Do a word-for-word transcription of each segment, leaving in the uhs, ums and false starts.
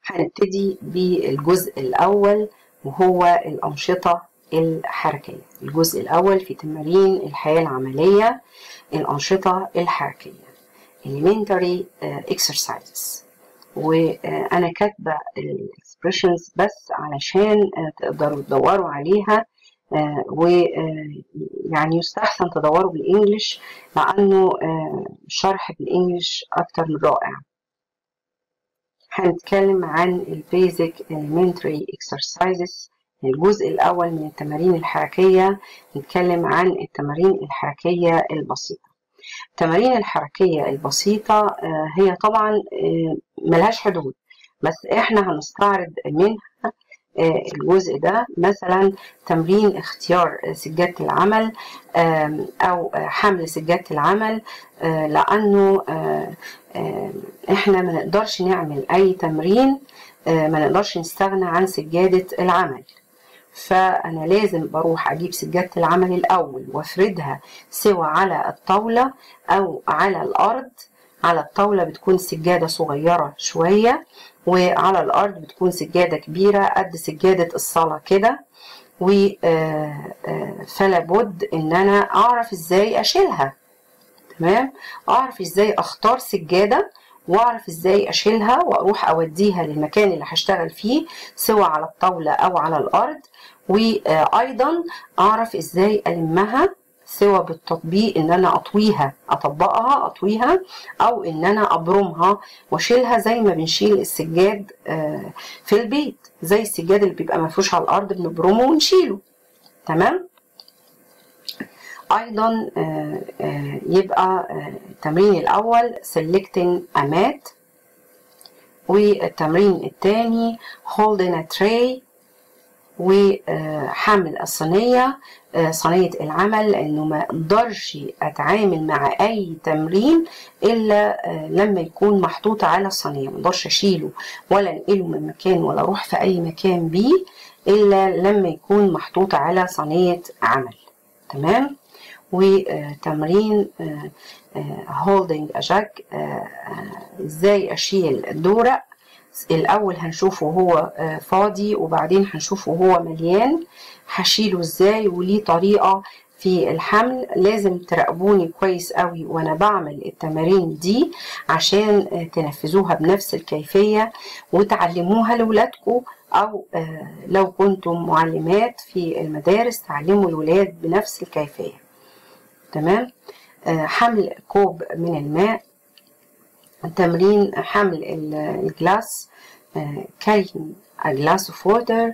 هنبتدي بالجزء الأول وهو الأنشطة الحركية. الجزء الأول في تمارين الحياة العملية، الأنشطة الحركية elementary exercises. وأنا كاتبة الإكسبريشنز بس علشان تقدروا تدوروا عليها، ويعني يستحسن تدوروا بالإنجليش لأنه شرح بالإنجليش أكتر من رائع. هنتكلم عن البيزك elementary exercises. الجزء الأول من التمارين الحركية نتكلم عن التمارين الحركية البسيطة. التمارين الحركية البسيطة هي طبعا ملهاش حدود، بس احنا هنستعرض منها الجزء ده. مثلا تمرين اختيار سجادة العمل او حمل سجادة العمل، لانه احنا ما نقدرش نعمل اي تمرين، ما نقدرش نستغنى عن سجادة العمل. فأنا لازم بروح أجيب سجادة العمل الأول وافردها سواء على الطاولة أو على الأرض. على الطاولة بتكون سجادة صغيرة شوية، وعلى الأرض بتكون سجادة كبيرة قد سجادة الصلاة كده. فلا بد إن أنا أعرف إزاي أشيلها. تمام، أعرف إزاي أختار سجادة واعرف ازاي اشيلها واروح اوديها للمكان اللي هشتغل فيه سواء على الطاولة او على الارض، وايضا اعرف ازاي المها سواء بالتطبيق ان انا اطويها اطبقها اطويها او ان انا ابرمها واشيلها زي ما بنشيل السجاد في البيت، زي السجاد اللي بيبقى مفروش على الارض بنبرمه ونشيله. تمام. ايضا يبقى التمرين الاول selecting a mat، والتمرين الثاني holding a tray، وحمل الصينية صينية العمل، لانه ما اقدرش اتعامل مع اي تمرين الا لما يكون محطوط على الصينية. ما اقدرش اشيله ولا انقله من مكان ولا اروح في اي مكان بيه الا لما يكون محطوط على صينية عمل. تمام. وتمرين holding a jug، ازاي اشيل الدورق. الاول هنشوفه هو فاضي وبعدين هنشوفه هو مليان هشيله ازاي، وليه طريقة في الحمل. لازم تراقبوني كويس قوي وانا بعمل التمارين دي عشان تنفذوها بنفس الكيفية وتعلموها لولادكم، او لو كنتم معلمات في المدارس تعلموا الولاد بنفس الكيفية. تمام. حمل كوب من الماء، تمرين حمل الجلاس carrying a glass of water،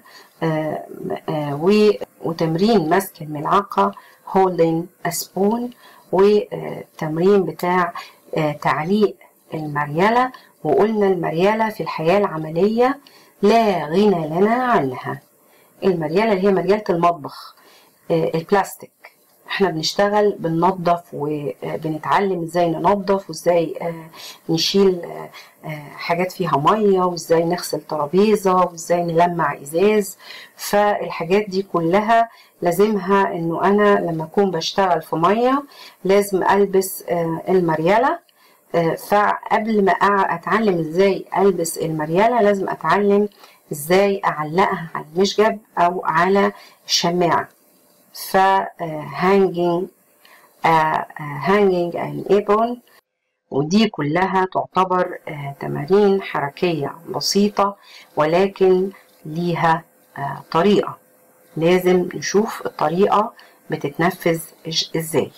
وتمرين مسك الملعقة holding a spoon، وتمرين بتاع تعليق المريالة. وقلنا المريالة في الحياة العملية لا غنى لنا عنها. المريالة اللي هي مريالة المطبخ البلاستيك، احنا بنشتغل بننظف وبنتعلم ازاي ننظف وازاي نشيل حاجات فيها ميه وازاي نغسل ترابيزه وازاي نلمع ازاز. فالحاجات دي كلها لازمها انه انا لما اكون بشتغل في ميه لازم البس المريالة. فقبل ما اتعلم ازاي البس المريالة لازم اتعلم ازاي اعلقها على المشجب او على الشماعة. ف hanging uh, hanging an apron، ودي كلها تعتبر uh, تمارين حركية بسيطة ولكن ليها uh, طريقة. لازم نشوف الطريقة بتتنفذ ازاي.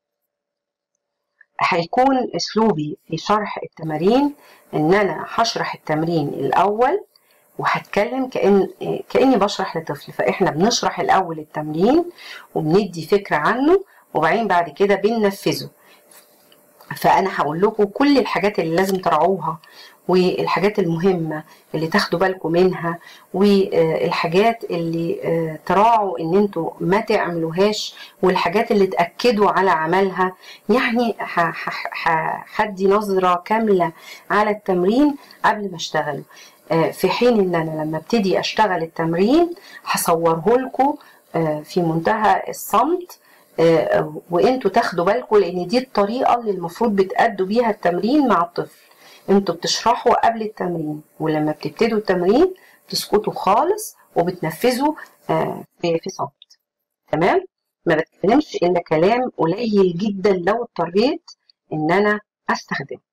هيكون اسلوبي في شرح التمارين ان انا هشرح التمرين الاول وهتكلم كأن كأني بشرح لطفل. فإحنا بنشرح الأول التمرين وبندي فكرة عنه وبعدين بعد كده بننفذه. فأنا هقول لكم كل الحاجات اللي لازم تراعوها والحاجات المهمة اللي تاخدوا بالكم منها والحاجات اللي تراعوا ان انتوا ما تعملوهاش والحاجات اللي تأكدوا على عملها. يعني هدي نظرة كاملة على التمرين قبل ما اشتغله، في حين ان انا لما ابتدي اشتغل التمرين هصوره لكم في منتهى الصمت وانتوا تاخدوا بالكم، لان دي الطريقة اللي المفروض بتأدوا بيها التمرين مع الطفل. انتوا بتشرحوا قبل التمرين، ولما بتبتدوا التمرين تسكتوا خالص وبتنفذوا آه في في صمت. تمام؟ ما بتكلمش الا كلام قليل جدا لو اضطريت ان انا استخدمه.